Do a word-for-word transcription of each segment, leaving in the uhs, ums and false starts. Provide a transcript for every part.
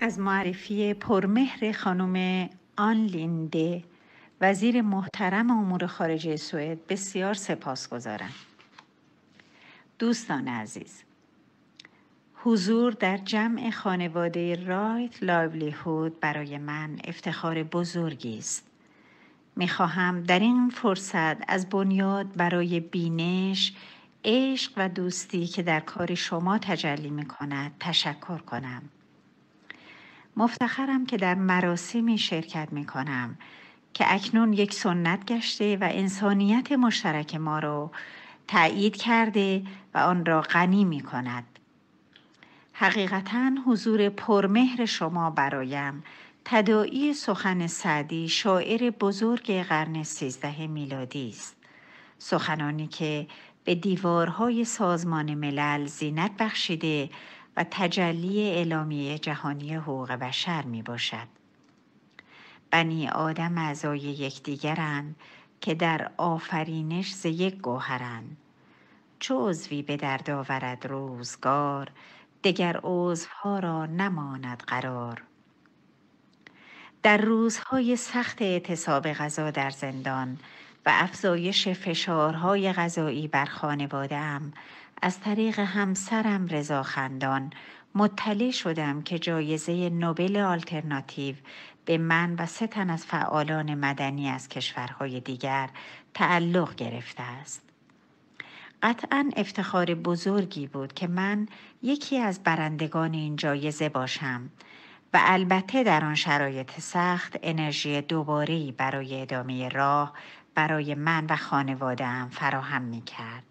از معرفی پرمهر خانم آن لینده، وزیر محترم امور خارجه سوئد، بسیار سپاسگزارم. دوستان عزیز، حضور در جمع خانواده رایت لایولیهود برای من افتخار بزرگی است. می‌خواهم در این فرصت از بنیاد برای بینش، عشق و دوستی که در کار شما تجلی می‌کند تشکر کنم. مفتخرم که در مراسمی شرکت می‌کنم که اکنون یک سنت گشته و انسانیت مشترک ما را تأیید کرده و آن را غنی می‌کند. حقیقتاً حضور پرمهر شما برایم تداعی سخن سعدی، شاعر بزرگ قرن سیزده میلادی است. سخنانی که به دیوارهای سازمان ملل زینت بخشیده و تجلی اعلامیه جهانی حقوق بشر می باشد. بنی آدم اعضای یکدیگرند که در آفرینش ز یک گوهرند. چو عضوی به درد آورد روزگار، دگر عضوها را نماند قرار. در روزهای سخت اعتصاب غذا در زندان و افزایش فشارهای غذایی بر خانواده‌ام، از طریق همسرم رضا خندان مطلع شدم که جایزه نوبل آلترناتیو به من و سه تن از فعالان مدنی از کشورهای دیگر تعلق گرفته است. قطعاً افتخار بزرگی بود که من یکی از برندگان این جایزه باشم و البته در آن شرایط سخت انرژی دوباره‌ای برای ادامه راه برای من و خانواده‌ام فراهم می‌کرد.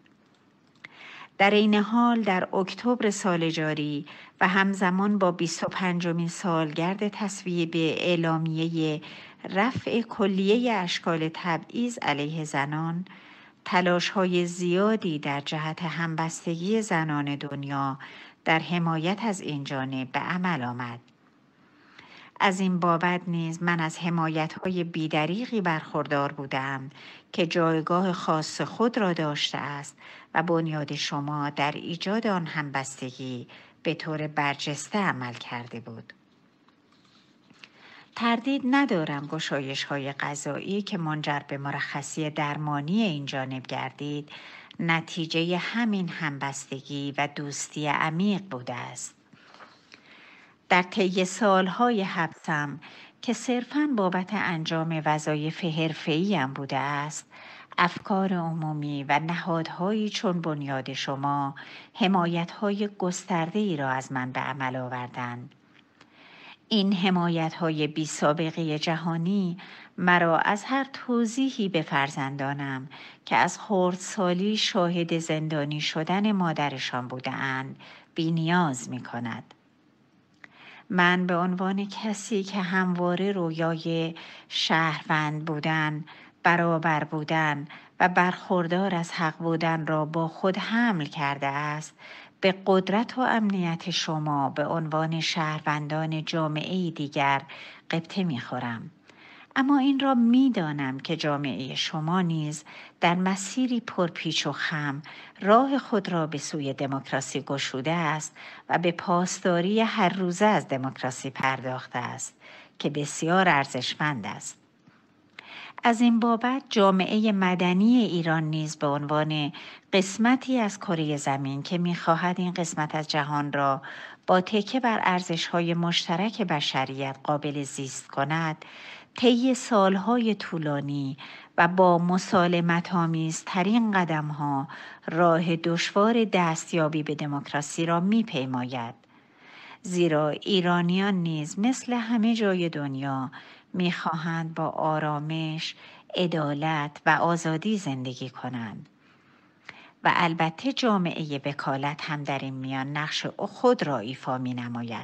در این حال در اکتبر سال جاری و همزمان با بیست و پنجمین سالگرد تصویب اعلامیه رفع کلیه اشکال تبعیض علیه زنان، تلاش‌های زیادی در جهت همبستگی زنان دنیا در حمایت از این جانب به عمل آمد. از این بابت نیز من از حمایت‌های بی‌دریغی برخوردار بودم که جایگاه خاص خود را داشته است و بنیاد شما در ایجاد آن همبستگی به طور برجسته عمل کرده بود. تردید ندارم گشایش‌های غذایی که منجر به مرخصی درمانی این جانب گردید، نتیجه همین همبستگی و دوستی عمیق بوده است. در طی سالهای حبسم که صرفاً بابت انجام وظایف حرفه‌ایم بوده است، افکار عمومی و نهادهایی چون بنیاد شما حمایت‌های گسترده‌ای را از من به عمل آوردند. این حمایت‌های بی سابقه جهانی مرا از هر توضیحی به فرزندانم که از خردسالی شاهد زندانی شدن مادرشان بوده‌اند بی‌نیاز می‌کند. من به عنوان کسی که همواره رویای شهروند بودن، برابر بودن و برخوردار از حق بودن را با خود حمل کرده است، به قدرت و امنیت شما به عنوان شهروندان جامعه دیگر غبطه می‌خورم. اما این را می‌دانم که جامعه شما نیز در مسیری پرپیچ و خم راه خود را به سوی دموکراسی گشوده است و به پاسداری هر روزه از دموکراسی پرداخته است که بسیار ارزشمند است. از این بابت جامعه مدنی ایران نیز به عنوان قسمتی از کره زمین که می‌خواهد این قسمت از جهان را با تکیه بر ارزش‌های مشترک بشریت قابل زیست کند، طی سالهای طولانی و با مسالمت‌آمیزترین قدم‌ها راه دشوار دستیابی به دموکراسی را می‌پیماید. زیرا ایرانیان نیز مثل همه جای دنیا می‌خواهند با آرامش، عدالت و آزادی زندگی کنند. و البته جامعه وکالت هم در این میان نقش خود را ایفا می‌نماید.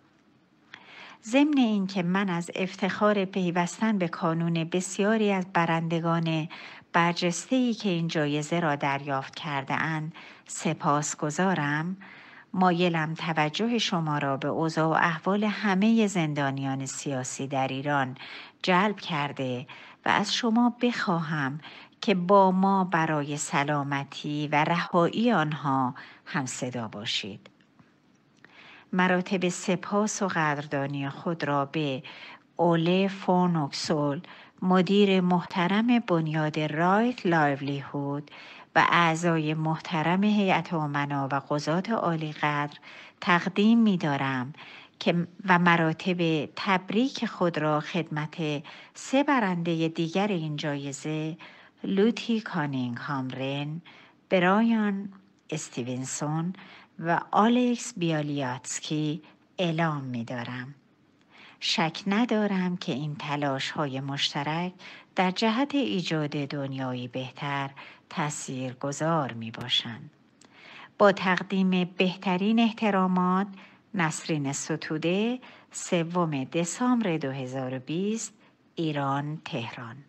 ضمن این که من از افتخار پیوستن به کانون بسیاری از برندگان برجسته‌ای که این جایزه را دریافت کرده اند سپاسگزارم، مایلم توجه شما را به اوضاع و احوال همه زندانیان سیاسی در ایران جلب کرده و از شما بخواهم که با ما برای سلامتی و رهایی آنها هم صدا باشید. مراتب سپاس و قدردانی خود را به اوله فون اوکسول، مدیر محترم بنیاد رایت لایولیهود و اعضای محترم هیئت امنا و قضات عالی قدر تقدیم می دارم که و مراتب تبریک خود را خدمت سه برنده دیگر این جایزه، لوتی کانینگهام رن، برایان استیونسون و آلکس بیالیاتسکی اعلام می دارم. شک ندارم که این تلاش های مشترک در جهت ایجاد دنیایی بهتر تأثیر گذار می باشند. با تقدیم بهترین احترامات، نسرین ستوده، سوم دسامبر دو هزار و بیست، ایران، تهران.